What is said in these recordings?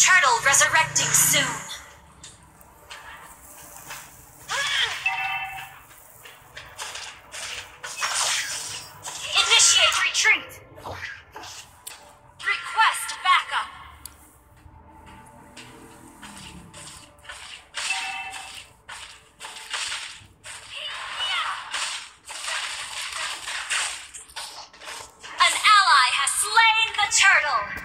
Turtle resurrecting soon. Initiate retreat. Request backup. An ally has slain the turtle.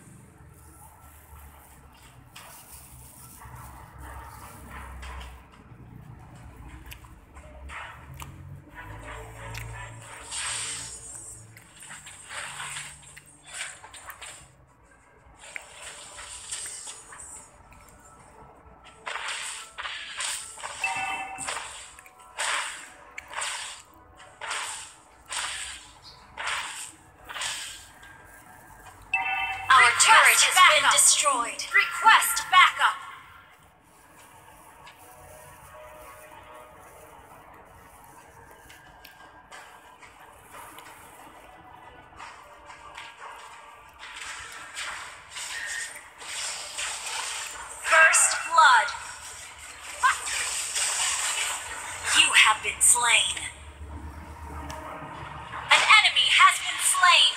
Our turret has been destroyed. Request backup. First blood. You have been slain. An enemy has been slain.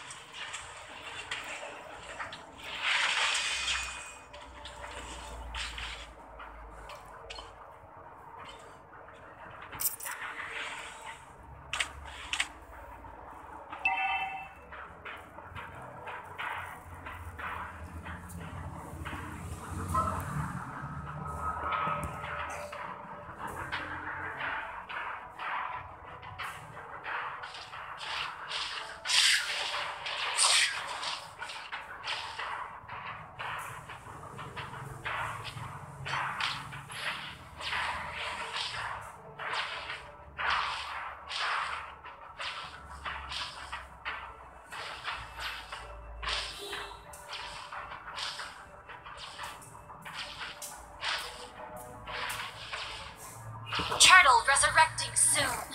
Turtle resurrecting soon.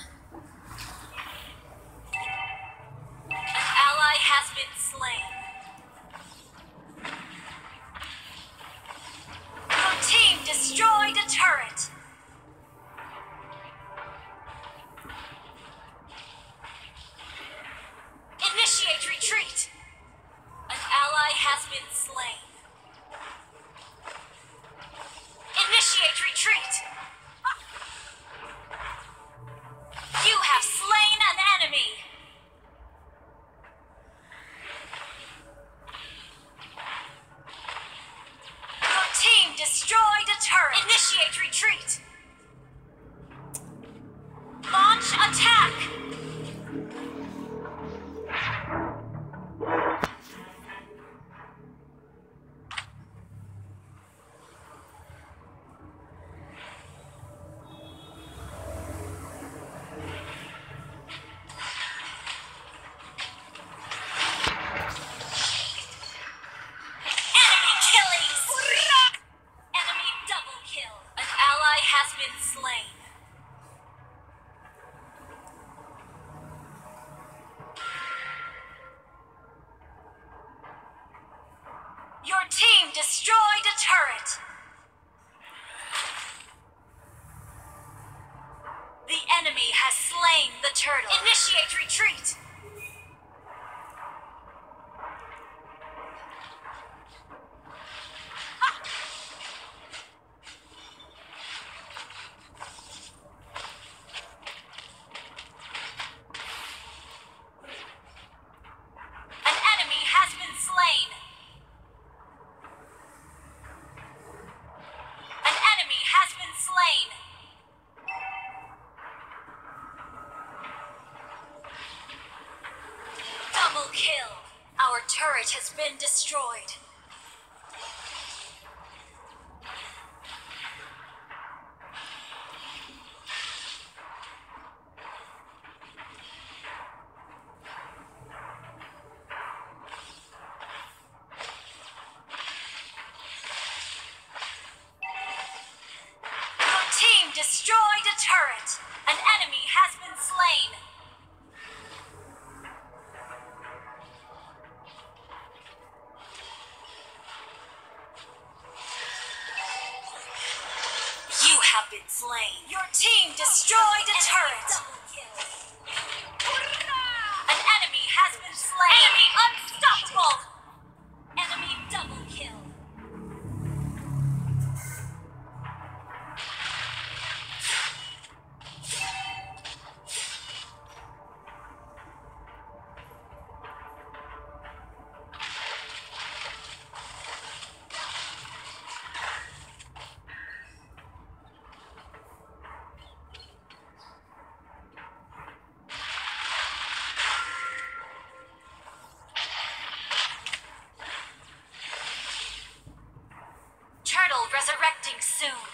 An ally has been slain. Your team destroyed a turret. Initiate retreat. An ally has been slain. Initiate retreat. You have slain an enemy! Your team destroyed a turret! Initiate retreat! Launch attack! Has been slain. Your team destroyed a turret. The enemy has slain the turtle. Initiate retreat. Double kill. Our turret has been destroyed. Your team destroyed a turret. An enemy has been slain. been slain. Your team destroyed a turret. An enemy has been slain. Enemy unstoppable. Enemy double kill. Turtle resurrecting soon.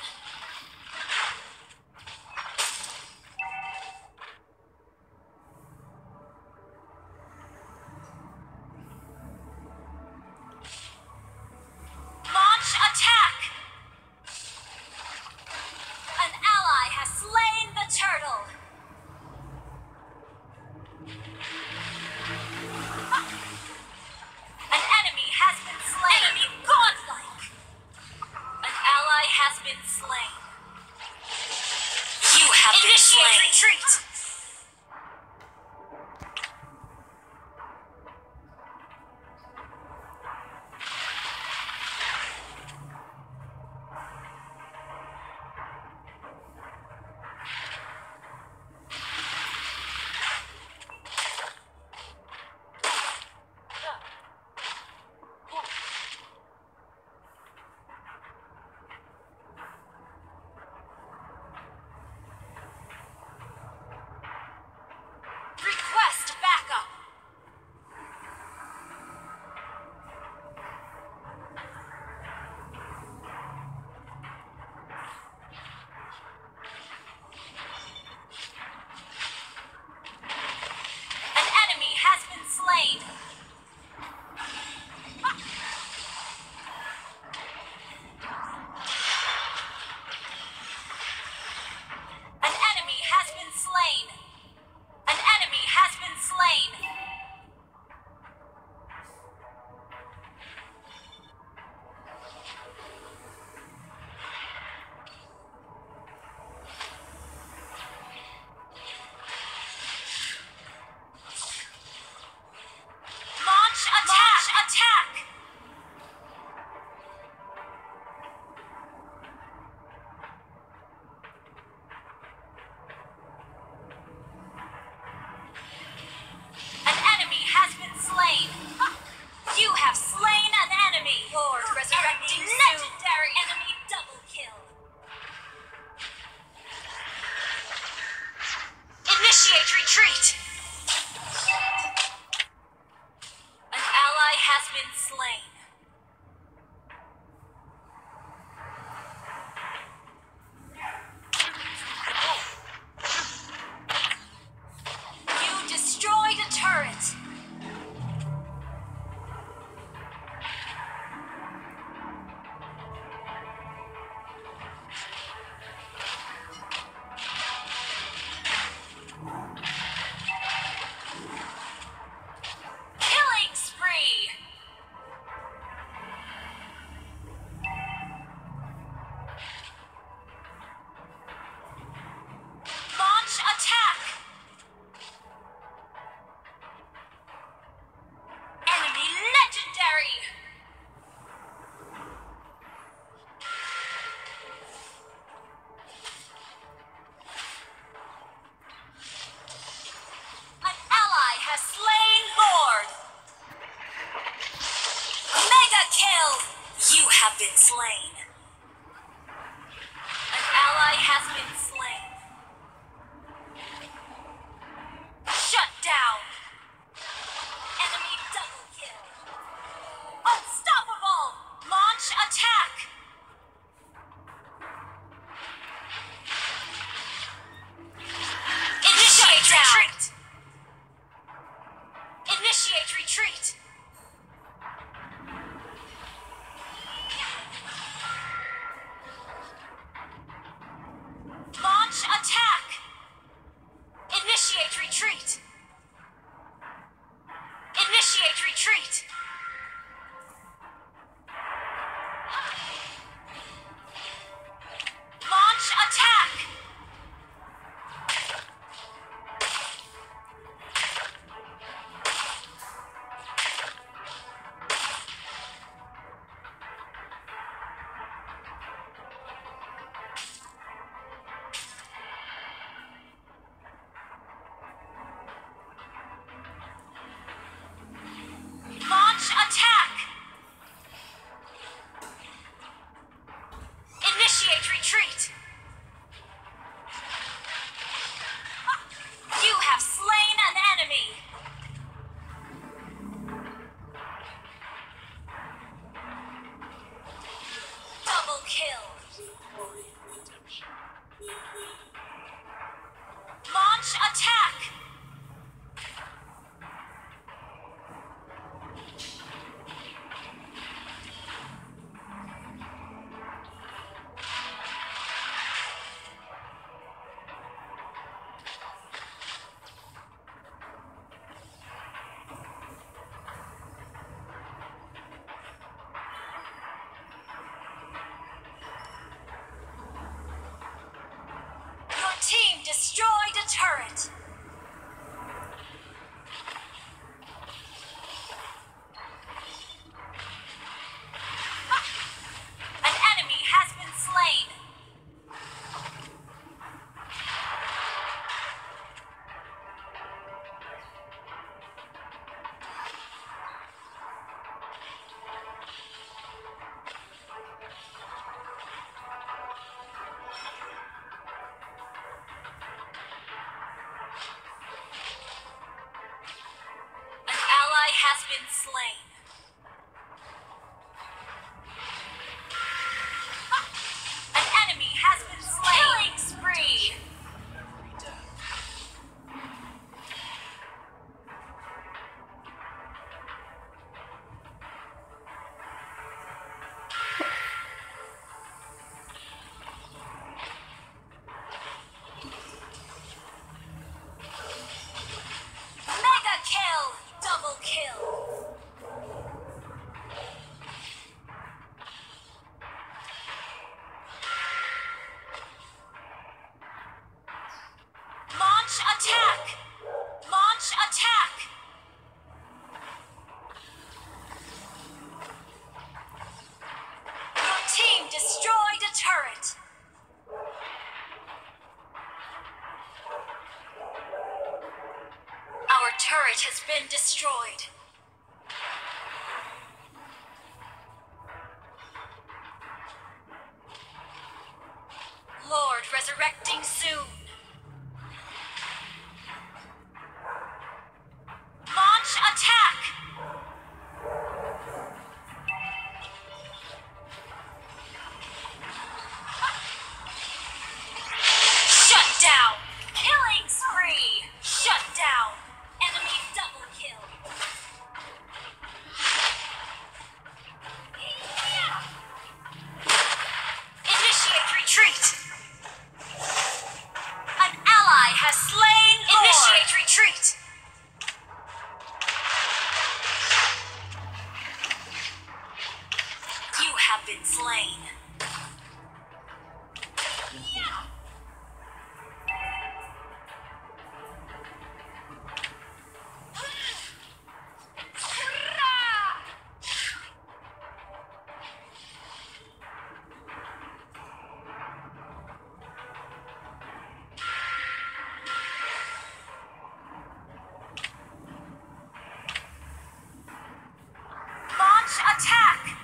Launch attack! An ally has slain the turtle. An enemy has been slain. Enemy godlike. An ally has been slain. You have been slain. Retreat. Request backup. An enemy has been slain. An enemy has been slain. An enemy has been slain. Launch attack! Launch attack! An enemy has been slain. You have slain an enemy. Lord resurrecting legendary enemy double kill. Initiate retreat. An ally has been slain. You destroyed a turret. Killing spree. Launch attack. Enemy legendary. An ally has slain Lord. Mega kill. You have been slain. An ally has been slain. Shut down. Enemy double kill. Unstoppable. Launch attack. Initiate retreat. Initiate retreat. kill. Launch attack. Team destroyed a turret. An enemy has been slain. Has been slain. An enemy has been slain. Killing spree. Mega kill. Double kill. Launch attack. Launch attack. Your team destroyed a turret. Our turret has been destroyed. Lord resurrecting soon. Launch attack. Shut down. Killing spree. Shut down. Enemy double kill. Initiate retreat. An ally has slain Lord. Initiate retreat. You have been slain. Attack!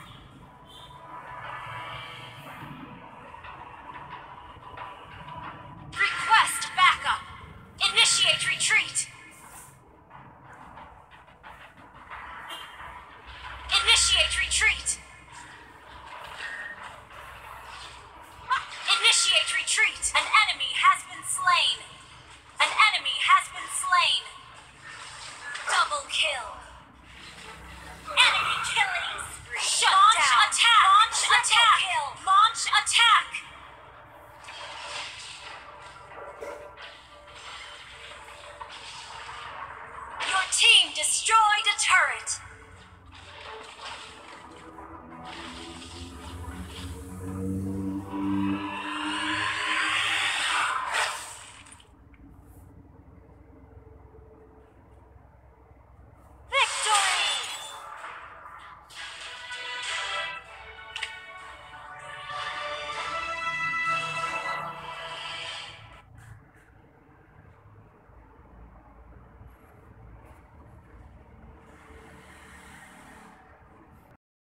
Request backup! Initiate retreat! Initiate retreat!